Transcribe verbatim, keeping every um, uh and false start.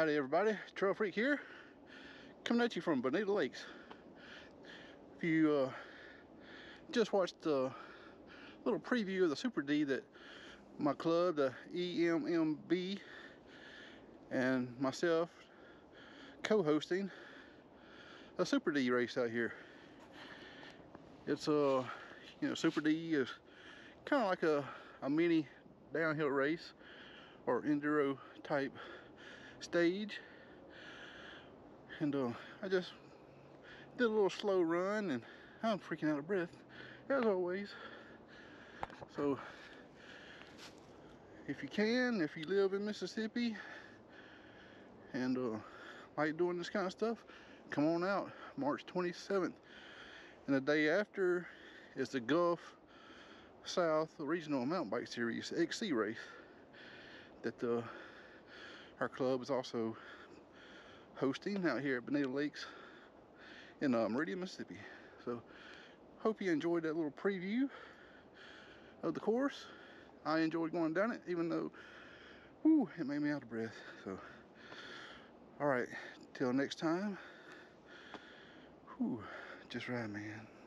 Howdy everybody, Trail Freak here, coming at you from Bonita Lakes. If you uh, just watched the little preview of the Super D that my club, the E M M B, and myself co-hosting a Super D race out here. It's a, you know, Super D is kind of like a, a mini downhill race or enduro type stage, and uh, I just did a little slow run and I'm freaking out of breath as always. So if you can, if you live in Mississippi and uh, like doing this kind of stuff, come on out March twenty-seventh, and the day after is the Gulf South Regional Mountain Bike Series X C race that uh, our club is also hosting out here at Bonita Lakes in uh, Meridian, Mississippi. So hope you enjoyed that little preview of the course. I enjoyed going down it, even though whew, it made me out of breath. So all right, till next time, whew, just ride, man.